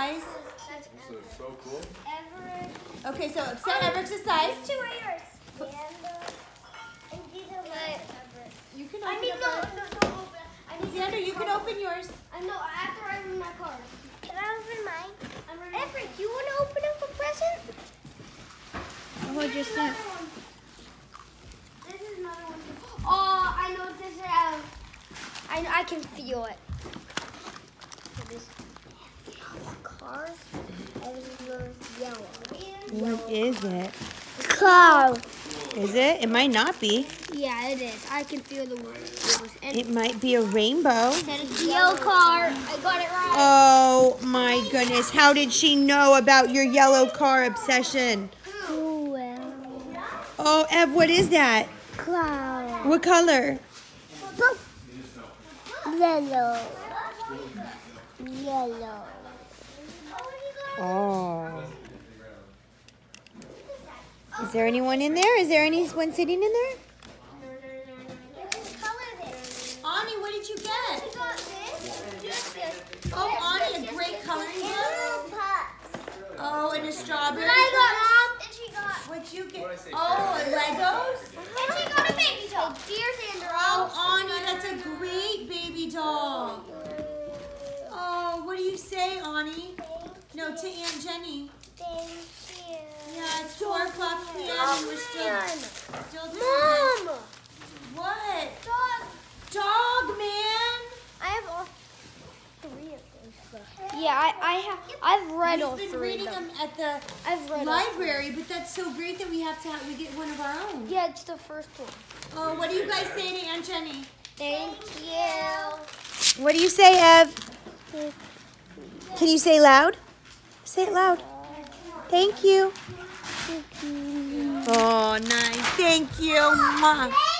size? This is so cool. Okay, so set Everett's size. These two are yours. And these are mine. You can open I need Xander, you can open yours. I know, after I open my card. Can I open mine? Everett, you want to open up a present? Oh, just that. This is another one. Oh, I know what this is. I can feel it. Cars. Yellow. What is it? Car. Is it? It might not be. Yeah, it is. I can feel the wheels. And It might be a rainbow. yellow car. I got it right. Oh my goodness. How did she know about your yellow car obsession? Oh, Ev, what is that? Cloud. What color? Yellow. Yellow. Oh. Is there anyone in there? Is there anyone sitting in there? Ani, what did you get? Oh, Ani, a great coloring book. Oh, and a strawberry. What'd you get? Oh, Legos? And she got a baby doll. Dear Sandra. Oh, Ani, that's a great baby doll. Oh, what do you say, Ani? No, to Aunt Jenny. Thank you. Yeah, it's 4 o'clock p.m. and we're still doing Mom! it. What? Dog. Dog, man. I have all 3 of those. Yeah, I've read all We've 3 been reading of them. them at the I've read library, but that's so great that we get one of our own. Yeah, it's the first one. Oh, what do you guys say to Aunt Jenny? Thank you. What do you say, Ev? Can you say loud? Say it loud. Thank you. Oh, nice. Thank you, Mom.